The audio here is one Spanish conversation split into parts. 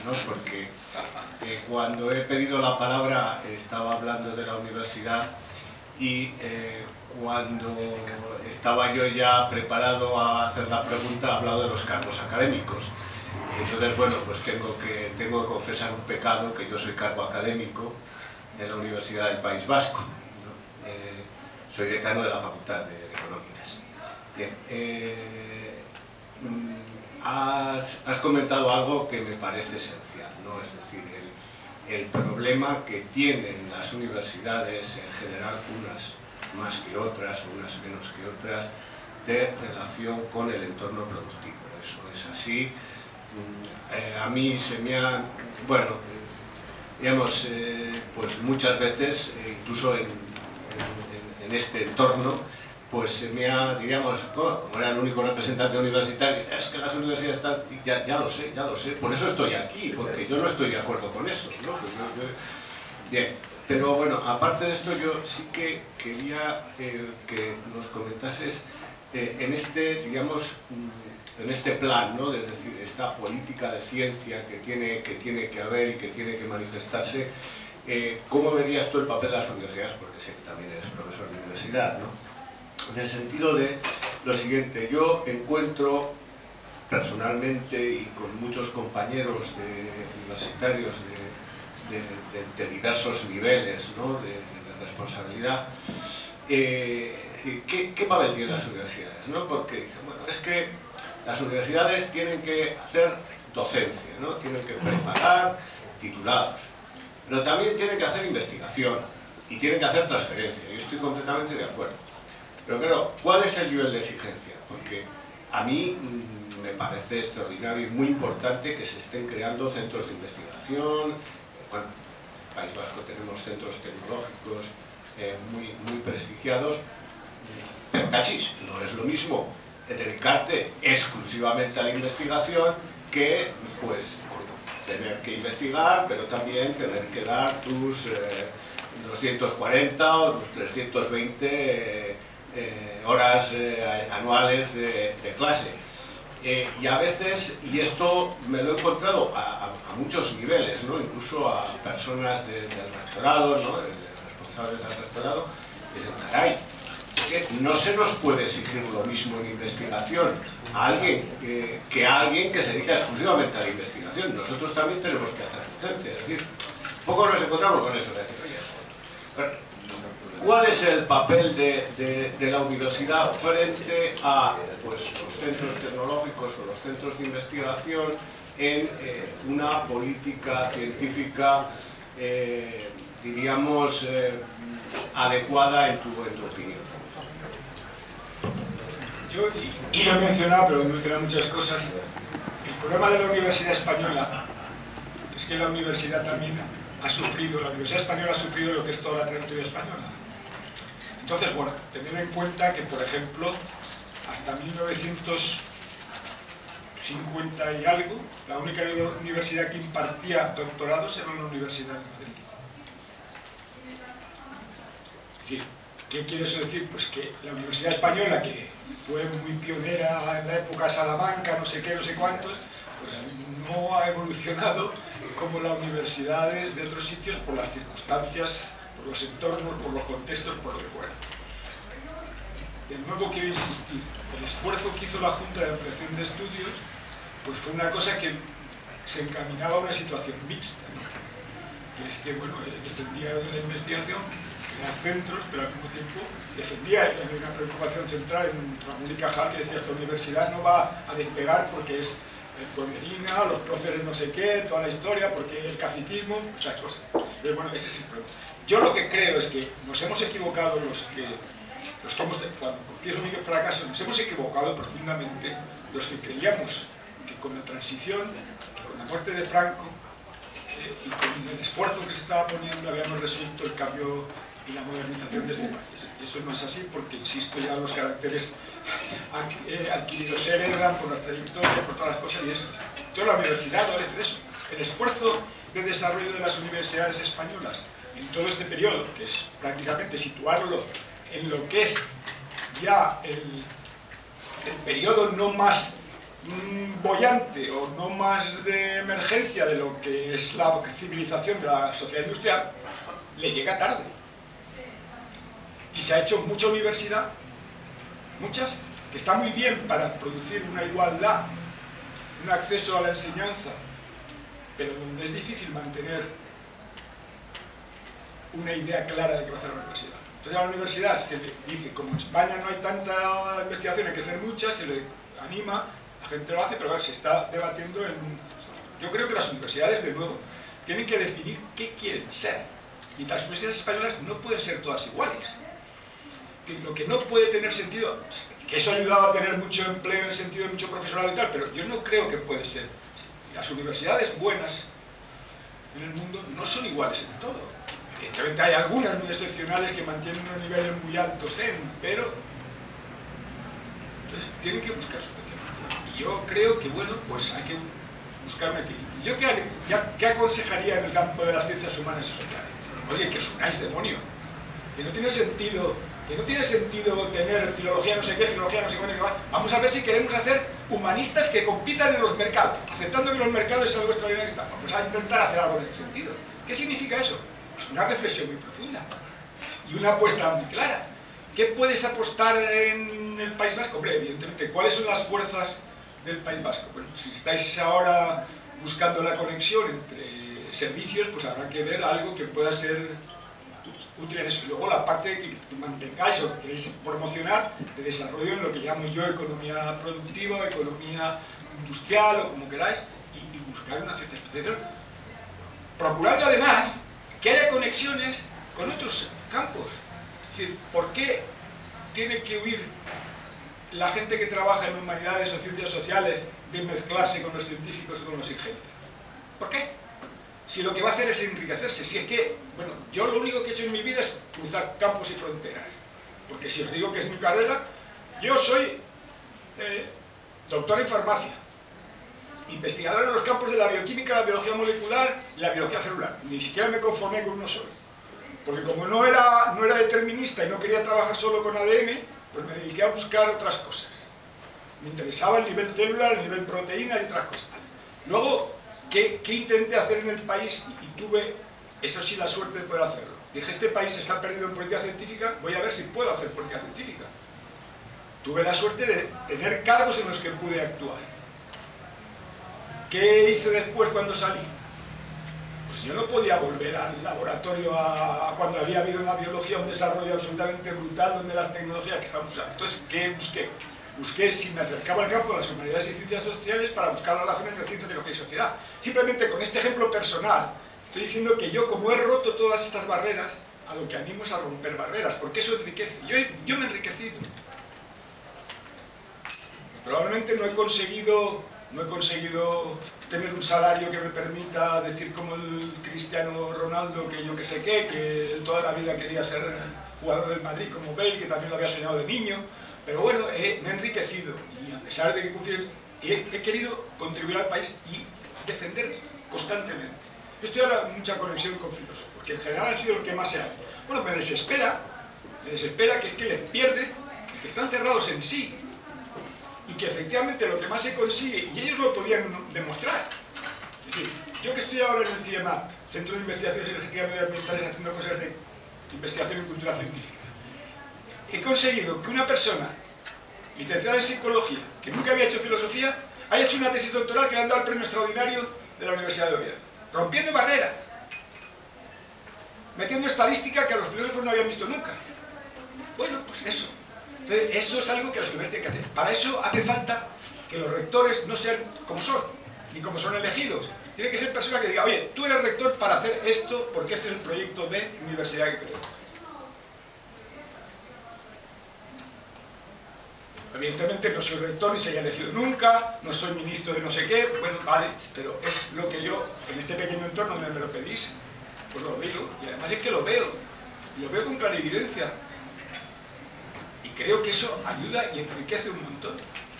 ¿no? Porque cuando he pedido la palabra estaba hablando de la universidad y cuando estaba yo ya preparado a hacer la pregunta, he hablado de los cargos académicos. Entonces, bueno, pues tengo que confesar un pecado, que yo soy cargo académico en la Universidad del País Vasco, ¿no? Soy decano de la Facultad de Económicas. Bien, has comentado algo que me parece esencial, ¿no? Es decir, el problema que tienen las universidades en general, unas más que otras o unas menos que otras, de relación con el entorno productivo. Eso es así. A mí se me ha, bueno, digamos, pues muchas veces, incluso en este entorno, pues se me ha, digamos, como era el único representante universitario, es que las universidades están, ya lo sé, por eso estoy aquí, porque yo no estoy de acuerdo con eso, ¿no? Bien, pero bueno, aparte de esto, yo sí que quería que nos comentases en este, digamos, en este plan, ¿no? Es decir, esta política de ciencia que tiene que haber y que tiene que manifestarse, ¿cómo verías tú el papel de las universidades? Porque sé que también eres profesor de universidad, ¿no? En el sentido de lo siguiente, yo encuentro personalmente y con muchos compañeros universitarios de diversos niveles, ¿no? de responsabilidad, ¿qué papel tienen las universidades, ¿no? Porque dicen, bueno, es que las universidades tienen que hacer docencia, ¿no? Tienen que preparar titulados, pero también tienen que hacer investigación y tienen que hacer transferencia. Yo estoy completamente de acuerdo. Pero claro, ¿cuál es el nivel de exigencia? Porque a mí me parece extraordinario y muy importante que se estén creando centros de investigación. Bueno, en el País Vasco tenemos centros tecnológicos muy prestigiados, pero cachis, no es lo mismo dedicarte exclusivamente a la investigación que, pues, tener que investigar, pero también tener que dar tus 240 o tus 320 horas anuales de clase. Y a veces, y esto me lo he encontrado a muchos niveles, ¿no? Incluso a personas del rectorado, ¿no? Responsables del rectorado, que dicen, caray, que no se nos puede exigir lo mismo en investigación a alguien que a alguien que se dedica exclusivamente a la investigación. Nosotros también tenemos que hacer docencia. Es decir, poco nos encontramos con eso. ¿Cuál es el papel de la universidad frente a, pues, los centros tecnológicos o los centros de investigación en una política científica, diríamos, adecuada en tu opinión? Yo, y lo he mencionado, pero me quedan muchas cosas. El problema de la Universidad Española es que la Universidad también ha sufrido, la Universidad Española ha sufrido lo que es toda la trayectoria española. Entonces, bueno, tener en cuenta que, por ejemplo, hasta 1950 y algo, la única universidad que impartía doctorados era la Universidad de Madrid. Es decir, ¿qué quiere eso decir? Pues que la Universidad Española, que fue muy pionera en la época Salamanca, no sé qué, no sé cuántos, pues no ha evolucionado como las universidades de otros sitios por las circunstancias, por los entornos, por los contextos, por lo que fuera. De nuevo quiero insistir, el esfuerzo que hizo la Junta de Ampliación de Estudios pues fue una cosa que se encaminaba a una situación mixta, ¿no? Que es que, bueno, dependía de la investigación, los centros, pero al mismo tiempo defendía, había una preocupación central en Ramón y Cajal que decía, esta universidad no va a despegar porque es el Pueblerina, los próceres no sé qué, toda la historia, porque el caciquismo, muchas cosas. Pero bueno, ese es el problema. Yo lo que creo es que nos hemos equivocado los que hemos, cuando confieso mi fracaso, nos hemos equivocado profundamente los que creíamos que con la transición, que con la muerte de Franco y con el esfuerzo que se estaba poniendo habíamos resuelto el cambio y la modernización de este país. Y eso no es así porque, insisto, ya los caracteres adquiridos se heredan por la trayectoria, por todas las cosas, y es toda la universidad no es eso. El esfuerzo de desarrollo de las universidades españolas en todo este periodo, que es prácticamente situarlo en lo que es ya el periodo no más boyante o no más de emergencia de lo que es la civilización de la sociedad industrial, le llega tarde. Y se ha hecho mucha universidad, muchas, que está muy bien para producir una igualdad, un acceso a la enseñanza, pero donde es difícil mantener una idea clara de qué va a hacer la universidad. Entonces a la universidad se le dice, como en España no hay tanta investigación, hay que hacer mucha, se le anima, la gente lo hace, pero claro, se está debatiendo en... Yo creo que las universidades, de nuevo, tienen que definir qué quieren ser. Y las universidades españolas no pueden ser todas iguales. Lo que no puede tener sentido, que eso ha ayudado a tener mucho empleo en el sentido de mucho profesorado y tal, pero yo no creo que puede ser. Las universidades buenas en el mundo no son iguales en todo. Evidentemente hay algunas muy excepcionales que mantienen unos niveles muy altos pero entonces tienen que buscar su especialización. Y yo creo que, bueno, pues hay que buscar un equilibrio. ¿Yo qué aconsejaría en el campo de las ciencias humanas y sociales? Oye, que os unáis, demonio. Que no tiene sentido tener filología no sé qué, filología no sé cuánto. Vamos a ver si queremos hacer humanistas que compitan en los mercados, aceptando que los mercados es algo extraordinario. Vamos a intentar hacer algo en ese sentido. ¿Qué significa eso? Una reflexión muy profunda y una apuesta muy clara. ¿Qué puedes apostar en el País Vasco? Hombre, evidentemente, ¿cuáles son las fuerzas del País Vasco? Bueno, si estáis ahora buscando la conexión entre servicios, pues habrá que ver algo que pueda ser útil en eso. Y luego la parte que mantengáis o queréis promocionar de desarrollo en lo que llamo yo economía productiva, economía industrial o como queráis, y buscar una cierta especialización. Procurando además que haya conexiones con otros campos. Es decir, ¿por qué tiene que huir la gente que trabaja en humanidades o ciencias sociales de mezclarse con los científicos y con los ingenieros? ¿Por qué? Si lo que va a hacer es enriquecerse. Si es que, bueno, yo lo único que he hecho en mi vida es cruzar campos y fronteras. Porque si os digo que es mi carrera, yo soy doctor en farmacia, investigador en los campos de la bioquímica, la biología molecular y la biología celular. Ni siquiera me conformé con uno solo. Porque como no era determinista y no quería trabajar solo con ADN, pues me dediqué a buscar otras cosas. Me interesaba el nivel celular, el nivel proteína y otras cosas. Luego, ¿qué intenté hacer en el país? Y tuve, eso sí, la suerte de poder hacerlo. Dije, este país se está perdiendo en política científica, voy a ver si puedo hacer política científica. Tuve la suerte de tener cargos en los que pude actuar. ¿Qué hice después cuando salí? Pues yo no podía volver al laboratorio cuando había habido en la biología un desarrollo absolutamente brutal donde las tecnologías que estamos usando. Entonces, ¿qué busqué? Busqué si me acercaba al campo de las humanidades y ciencias sociales para buscar la relación entre ciencia, tecnología y sociedad. Simplemente con este ejemplo personal, estoy diciendo que yo, como he roto todas estas barreras, a lo que animo es a romper barreras, porque eso enriquece. Yo me he enriquecido. Probablemente no he conseguido tener un salario que me permita decir como el Cristiano Ronaldo, que yo que sé qué, que él toda la vida quería ser jugador del Madrid como Bale, que también lo había soñado de niño. Pero bueno, me he enriquecido y a pesar de que he querido contribuir al país y defender constantemente. Yo estoy ahora en mucha conexión con filósofos, que en general han sido los que más se han. Bueno, me desespera que es que les pierde, que están cerrados en sí y que efectivamente lo que más se consigue, y ellos lo podían demostrar. Es decir, yo que estoy ahora en el CIEMAT, Centro de Investigaciones Energéticas Medioambientales, haciendo cosas de investigación y cultura científica, he conseguido que una persona licenciada en psicología, que nunca había hecho filosofía, haya hecho una tesis doctoral que le han dado el premio extraordinario de la Universidad de Oviedo, rompiendo barreras, metiendo estadística que a los filósofos no habían visto nunca. Bueno, pues eso. Entonces, eso es algo que las universidades tienen que hacer. Para eso hace falta que los rectores no sean como son, ni como son elegidos. Tiene que ser personas que digan, oye, tú eres rector para hacer esto porque ese es el proyecto de universidad que creo. Evidentemente no soy rector ni se haya elegido nunca, no soy ministro de no sé qué, bueno, vale, pero es lo que yo, en este pequeño entorno donde me lo pedís, pues lo digo, y además es que lo veo con clarividencia. Y creo que eso ayuda y enriquece un montón.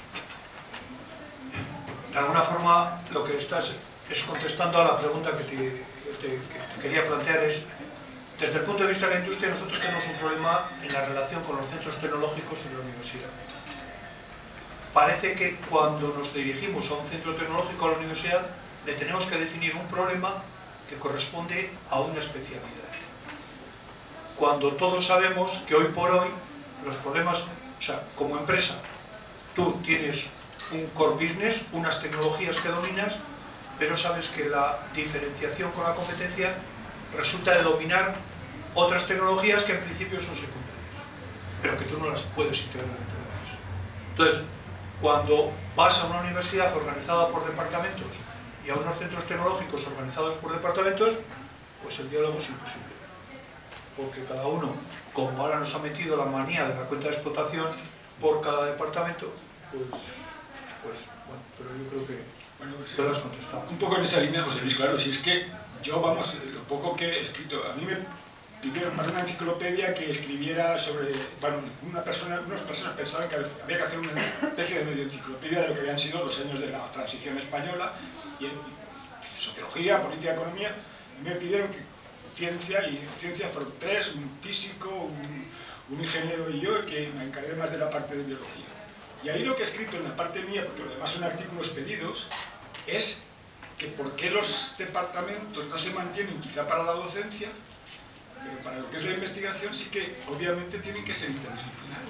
De alguna forma, lo que estás es contestando a la pregunta que te quería plantear es, desde el punto de vista de la industria, nosotros tenemos un problema en la relación con los centros tecnológicos y la universidad. parece que cuando nos dirigimos a un centro tecnológico, a la universidad, le tenemos que definir un problema que corresponde a una especialidad. Cuando todos sabemos que hoy por hoy los problemas, o sea, como empresa, tú tienes un core business, unas tecnologías que dominas, pero sabes que la diferenciación con la competencia resulta de dominar otras tecnologías que en principio son secundarias, pero que tú no las puedes integrar entre ellas. Entonces, cuando vas a una universidad organizada por departamentos y a unos centros tecnológicos organizados por departamentos, pues el diálogo es imposible. Porque cada uno, como ahora nos ha metido la manía de la cuenta de explotación por cada departamento, pues bueno, pero yo creo que te lo has contestado. Un poco en esa línea, José Luis, claro, si es que yo, vamos, lo poco que he escrito, a mí me pidieron para una enciclopedia que escribiera sobre, bueno, unas personas pensaban que había que hacer una especie de medio enciclopedia de lo que habían sido los años de la transición española, y en sociología, política, economía, y me pidieron que ciencia fueron tres, un físico, un ingeniero y yo, que me encargué más de la parte de biología. Y ahí lo que he escrito en la parte mía, porque lo demás son artículos pedidos, es que por qué los departamentos no se mantienen quizá para la docencia, pero para lo que es la investigación sí que obviamente tienen que ser interdisciplinares.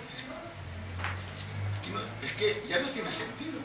Es que ya no tiene sentido.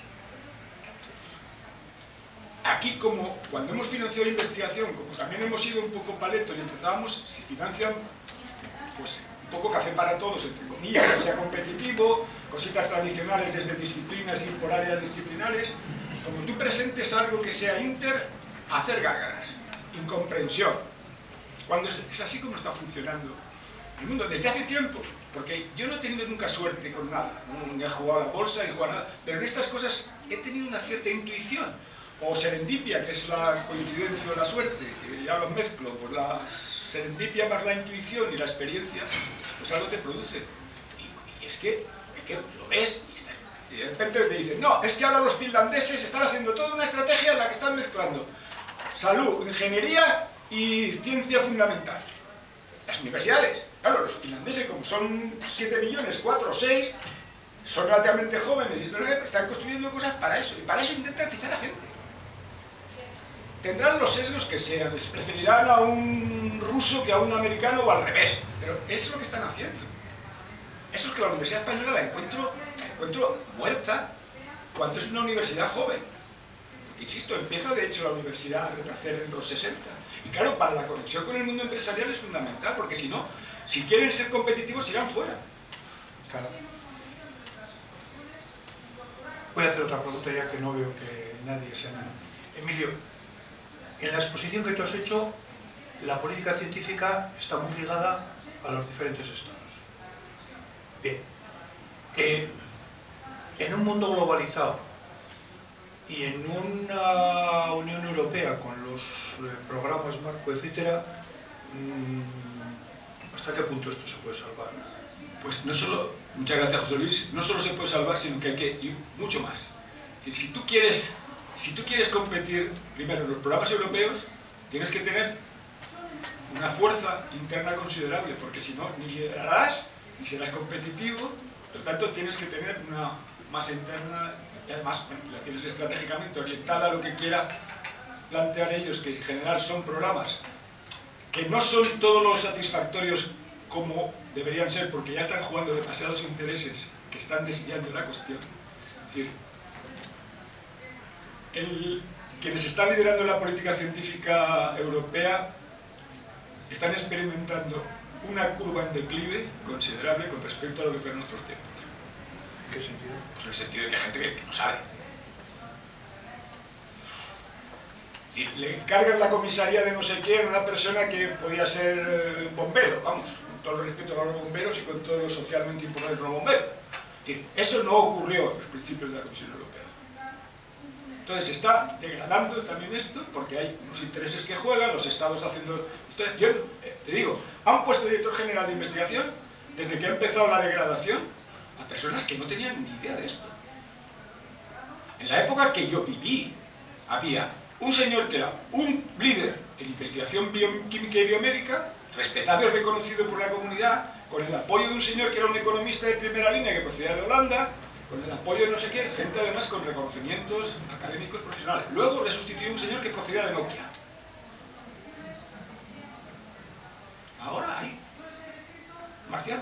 Aquí, como cuando hemos financiado la investigación, como también hemos sido un poco paletos y empezábamos, si financian, pues un poco café para todos, entre comillas, que sea competitivo, cositas tradicionales desde disciplinas y por áreas disciplinares, como tú presentes algo que sea inter, hacer gárgaras, incomprensión. Cuando es así como está funcionando el mundo, desde hace tiempo, porque yo no he tenido nunca suerte con nada, no he jugado a la bolsa, ni jugado a nada, pero en estas cosas he tenido una cierta intuición, o serendipia, que es la coincidencia o la suerte, que ya lo mezclo, pues la serendipia más la intuición y la experiencia, pues algo te produce. Y es que lo ves y de repente te dicen, no, es que ahora los finlandeses están haciendo toda una estrategia en la que están mezclando salud, ingeniería y ciencia fundamental. Las universidades, claro, los finlandeses, como son 7 millones, 4 o 6, son relativamente jóvenes y están construyendo cosas para eso, y para eso intentan fichar a gente. Tendrán los sesgos que sean, les preferirán a un ruso que a un americano o al revés, pero eso es lo que están haciendo. Eso es que la Universidad Española la encuentro muerta cuando es una universidad joven. Insisto, empieza de hecho la universidad a renacer en los 60. Y claro, para la conexión con el mundo empresarial es fundamental, porque si no, si quieren ser competitivos, irán fuera. Claro. Voy a hacer otra pregunta ya que no veo que nadie se anime. Emilio, en la exposición que tú has hecho, la política científica está muy ligada a los diferentes estados. Bien. En un mundo globalizado y en una Unión Europea con los programas marco, etcétera, ¿hasta qué punto esto se puede salvar? Pues no solo, muchas gracias José Luis, no solo se puede salvar, sino que hay que ir mucho más. Si tú quieres competir, primero en los programas europeos, tienes que tener una fuerza interna considerable, porque si no, ni liderarás, ni serás competitivo, por lo tanto tienes que tener una masa interna, y además la tienes estratégicamente orientada a lo que quiera plantear ellos, que en general son programas que no son todos los satisfactorios como deberían ser, porque ya están jugando demasiados intereses que están desviando la cuestión. Es decir, quienes están liderando la política científica europea están experimentando una curva en declive considerable con respecto a lo que fueron otros tiempos. ¿En qué sentido? Pues en el sentido de que hay gente que no sabe. Es decir, le encargan la comisaría de no sé quién a una persona que podía ser bombero, vamos, con todo el respeto a los bomberos y con todo lo socialmente importante de los bomberos. Es decir, eso no ocurrió en los principios de la Comisión Europea. Entonces se está degradando también esto, porque hay unos intereses que juegan, los estados haciendo... Yo te digo, han puesto director general de investigación desde que ha empezado la degradación a personas que no tenían ni idea de esto. En la época que yo viví, había un señor que era un líder en investigación bioquímica y biomédica, respetado y reconocido por la comunidad, con el apoyo de un señor que era un economista de primera línea que procedía de Holanda, con el apoyo de no sé qué, gente además con reconocimientos académicos profesionales. Luego le sustituyó un señor que procedía de Nokia. Ahora hay marcianos.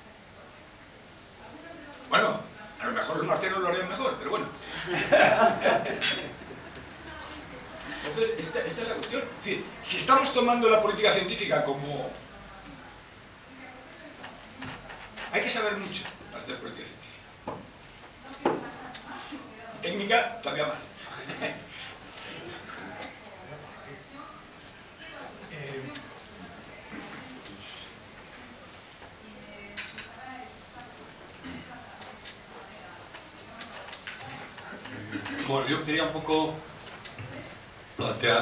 Bueno, a lo mejor los marcianos lo harían mejor, pero bueno. Entonces, esta es la cuestión. Es decir, si estamos tomando la política científica como... Hay que saber mucho para hacer política científica. Técnica, todavía más. Bueno, yo quería un poco plantear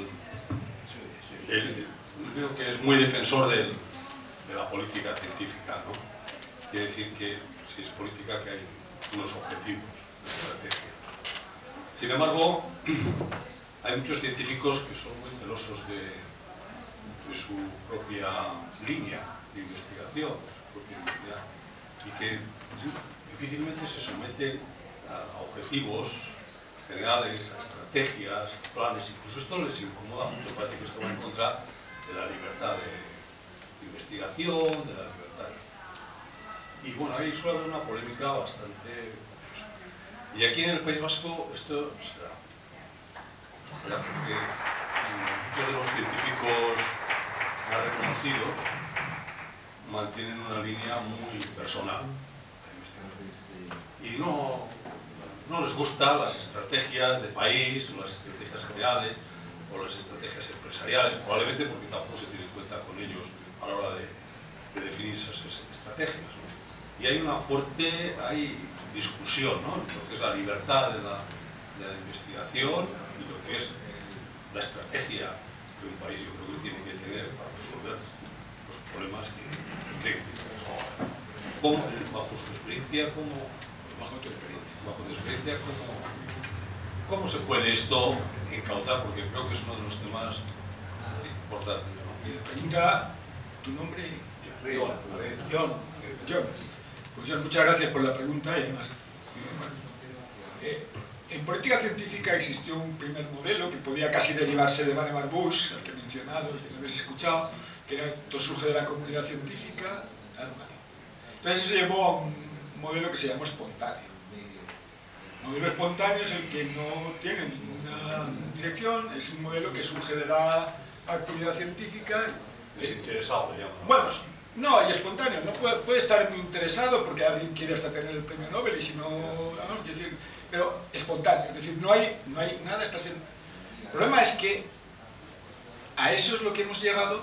creo que es muy defensor de la política científica, ¿no? Quiere decir que si es política que hay unos objetivos de estrategia. Sin embargo, hay muchos científicos que son muy celosos de su propia línea de investigación, de su propia universidad, y que difícilmente se someten a objetivos generales, a estrategias, a planes. Incluso esto les incomoda mucho, parece que esto va en contra de la libertad de investigación, de la libertad. Y bueno, ahí suele haber una polémica bastante... Y aquí en el País Vasco esto se da. Porque muchos de los científicos más reconocidos mantienen una línea muy personal de investigación. Y no les gustan las estrategias de país, o las estrategias generales, o las estrategias empresariales, probablemente porque tampoco se tiene en cuenta con ellos a la hora de definir esas estrategias, ¿no? Y hay una fuerte discusión, ¿no?, entre lo que es la libertad de la investigación y lo que es la estrategia que un país yo creo que tiene que tener para resolver los problemas que técnicos. ¿Cómo, bajo su experiencia, Bajo tu experiencia. Bajo tu experiencia, ¿cómo se puede esto encauzar? Porque creo que es uno de los temas importantes, ¿no? Pregunta tu nombre. John. Pues John, muchas gracias por la pregunta y además. En política científica existió un primer modelo que podía casi derivarse de Vannevar Bush, el que he mencionado, si lo habéis escuchado, que era todo surge de la comunidad científica. Entonces eso llevó a un modelo que se llamó espontáneo. El modelo espontáneo es el que no tiene ninguna dirección, es un modelo que surge de la actividad científica. Desinteresado, le llaman. Bueno, no, y espontáneo, no puede estar muy interesado porque alguien quiere hasta tener el premio Nobel y si no, quiero decir, pero espontáneo, es decir, no hay nada, está siendo... El problema es que a eso es lo que hemos llegado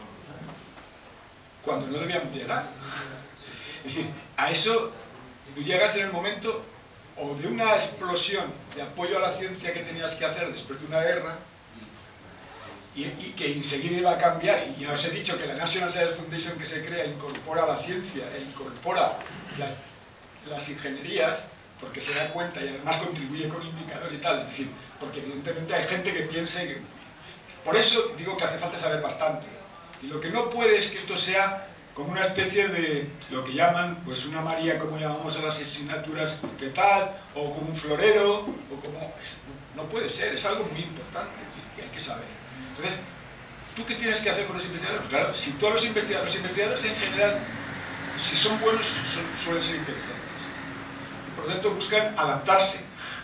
cuando no debíamos llegar. Es decir, a eso tú llegas en el momento o de una explosión de apoyo a la ciencia que tenías que hacer después de una guerra y que enseguida iba a cambiar, y ya os he dicho que la National Science Foundation que se crea incorpora la ciencia e incorpora las ingenierías porque se da cuenta y además contribuye con indicadores y tal, es decir, porque evidentemente hay gente que piense que... Por eso digo que hace falta saber bastante, y lo que no puede es que esto sea como una especie de lo que llaman, pues una María, como llamamos a las asignaturas, que tal, o como un florero, o como... No puede ser, es algo muy importante que hay que saber. Entonces, ¿tú qué tienes que hacer con los investigadores? Claro, si todos los investigadores en general, si son buenos, suelen ser inteligentes. Y por lo tanto buscan adaptarse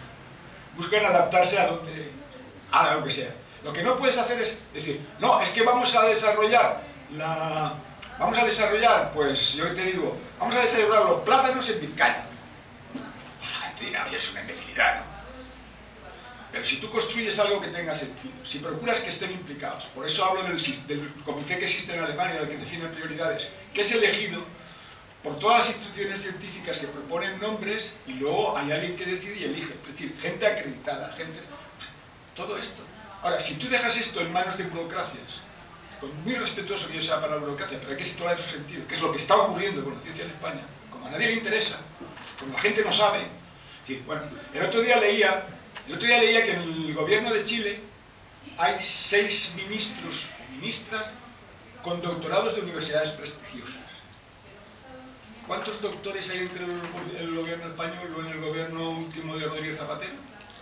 a lo que sea. Lo que no puedes hacer es decir, no, es que vamos a desarrollar, pues yo te digo, vamos a desarrollar los plátanos en Vizcaya. La gente dirá, oye, es una imbecilidad, ¿no? Pero si tú construyes algo que tenga sentido, si procuras que estén implicados, por eso hablo del comité que existe en Alemania, del que define prioridades, que es elegido por todas las instituciones científicas que proponen nombres y luego hay alguien que decide y elige, es decir, gente acreditada, gente... todo esto. Ahora, si tú dejas esto en manos de burocracias, con muy respetuoso que yo sea para la burocracia, pero hay que situar en su sentido, que es lo que está ocurriendo con la ciencia en España, como a nadie le interesa, como la gente no sabe. Es decir, bueno, el otro día leía que en el gobierno de Chile hay 6 ministros o ministras con doctorados de universidades prestigiosas. ¿Cuántos doctores hay entre el gobierno español o en el gobierno último de Rodríguez Zapatero?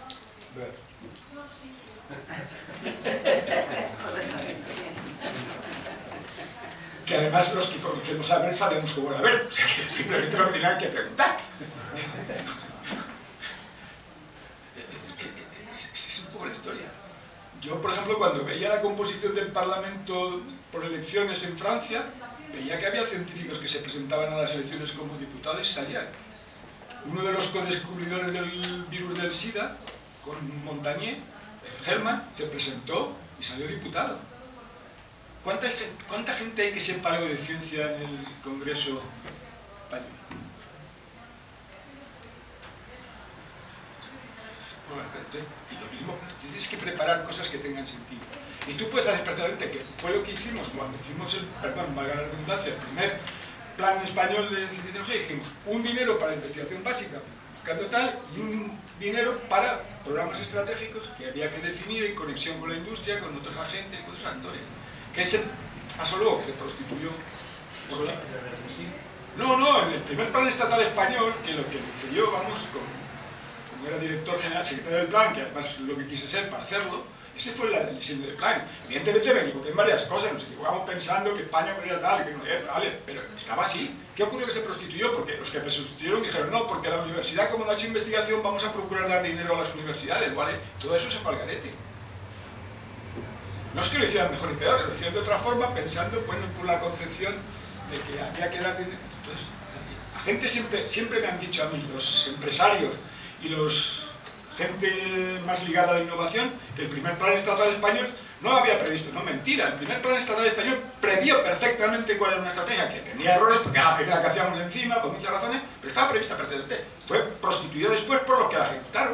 Que además los que conocemos a ver sabemos cómo era ver, o sea que simplemente no tenían que preguntar. Es un poco la historia. Yo, por ejemplo, cuando veía la composición del Parlamento por elecciones en Francia, veía que había científicos que se presentaban a las elecciones como diputados y salían. Uno de los co-descubridores del virus del SIDA, con Montagnier, Herman, se presentó y salió diputado. ¿Cuánta gente hay que se paró de ciencia en el Congreso español? Y lo mismo, tienes que preparar cosas que tengan sentido. Y tú puedes hacer perfectamente, que fue lo que hicimos cuando hicimos valga la redundancia, el primer plan español de ciencia y tecnología, dijimos un dinero para investigación básica, tal, y un dinero para programas estratégicos que había que definir en conexión con la industria, con otros agentes, con otros actores. Que se pasó luego, que se prostituyó por la... No, en el primer plan estatal español, que lo que hice yo, vamos, como era director general, secretario del plan, que además es lo que quise ser para hacerlo, ese fue el diseño del plan. Evidentemente me equivoqué en varias cosas, nos equivocamos pensando que España podría tal, que no era, vale, pero estaba así. ¿Qué ocurrió que se prostituyó? Porque los que me sustituyeron dijeron, no, porque la universidad, como no ha hecho investigación, vamos a procurar dar dinero a las universidades, ¿vale? Todo eso se fue al garete. No es que lo hicieran mejor y peor, lo hicieron de otra forma, pensando, bueno, por la concepción de que había que dar dinero. Entonces, la gente siempre me han dicho a mí, los empresarios y los gente más ligada a la innovación, que el primer plan estatal español no había previsto, no, mentira, el primer plan estatal español previó perfectamente cuál era una estrategia, que tenía errores, porque era la primera que hacíamos encima, por muchas razones, pero estaba prevista perfectamente. Fue prostituido después por los que la ejecutaron.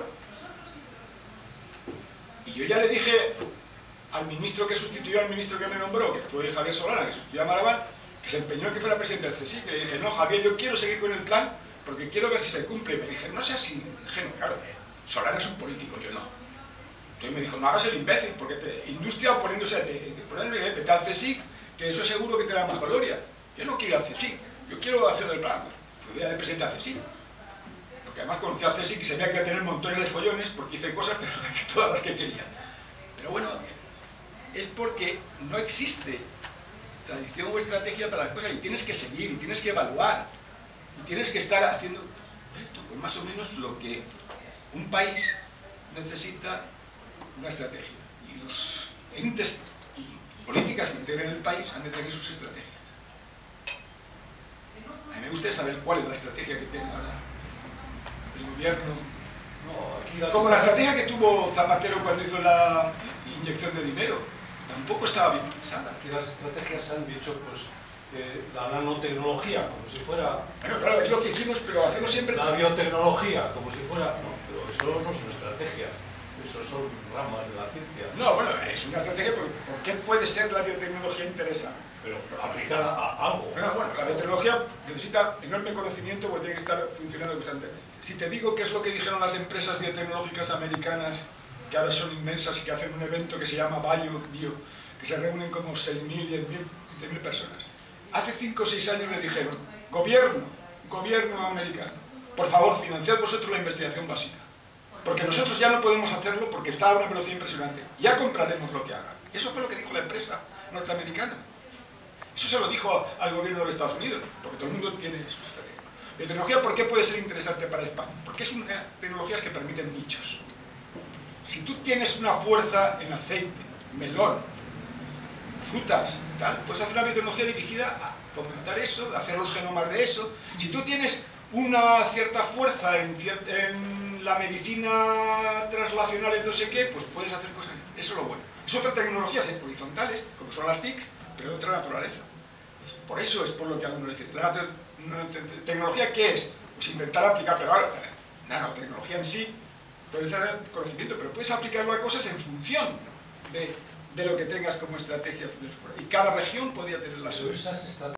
Y yo ya le dije al ministro que sustituyó al ministro que me nombró, que fue Javier Solana, que sustituyó a Marabal, que se empeñó en que fuera presidente del CSIC, que le dije, no, Javier, yo quiero seguir con el plan porque quiero ver si se cumple. Y me dije, no seas ingenuo, claro, Solana es un político, yo no. Entonces me dijo, no hagas el imbécil, porque industria oponiéndose a vete al CSIC, que eso seguro que te da más gloria. Yo no quiero ir al CSIC, yo quiero hacer el plan. Fui a presidente al CSIC. Porque además conocí al CSIC y se veía que iba a tener montones de follones, porque hice cosas, pero todas las que quería. Pero bueno, es porque no existe tradición o estrategia para las cosas y tienes que seguir, y tienes que evaluar, y tienes que estar haciendo esto, pues más o menos lo que un país necesita una estrategia. Y los entes y políticas que integren el país han de tener sus estrategias. A mí me gustaría saber cuál es la estrategia que tiene ahora el gobierno. Como la estrategia que tuvo Zapatero cuando hizo la inyección de dinero. Tampoco estaba bien pensada. Aquí las estrategias han dicho, pues, la nanotecnología, como si fuera... Bueno, claro, es lo que hicimos, pero hacemos siempre... La biotecnología, como si fuera... No, pero eso no son estrategias, eso son ramas de la ciencia. No, bueno, es una estrategia, porque ¿por qué puede ser la biotecnología interesante? Pero aplicada a algo. Pero bueno, la biotecnología necesita enorme conocimiento porque tiene que estar funcionando constantemente. Si te digo qué es lo que dijeron las empresas biotecnológicas americanas, que ahora son inmensas y que hacen un evento que se llama Bio, que se reúnen como 6.000, 10.000 personas. Hace 5 o 6 años le dijeron, gobierno americano, por favor, financiad vosotros la investigación básica, porque nosotros ya no podemos hacerlo porque está a una velocidad impresionante, ya compraremos lo que hagan. Eso fue lo que dijo la empresa norteamericana. Eso se lo dijo al gobierno de los Estados Unidos, porque todo el mundo tiene su estrategia. Biotecnología, ¿por qué puede ser interesante para España? Porque es una tecnología que permiten nichos. Si tú tienes una fuerza en aceite, melón, frutas, tal, puedes hacer una biotecnología dirigida a fomentar eso, a hacer los genomas de eso. Si tú tienes una cierta fuerza en la medicina translacional, en no sé qué, pues puedes hacer cosas. Eso es lo bueno. Es otra tecnología horizontales, como son las TICs, pero de otra naturaleza. Por eso es por lo que algunos dicen. ¿La tecnología qué es? Pues intentar aplicar, pero ahora, la nanotecnología en sí puede ser conocimiento, pero puedes aplicarlo a cosas en función de lo que tengas como estrategia. Y cada región podía tener la suya. Esas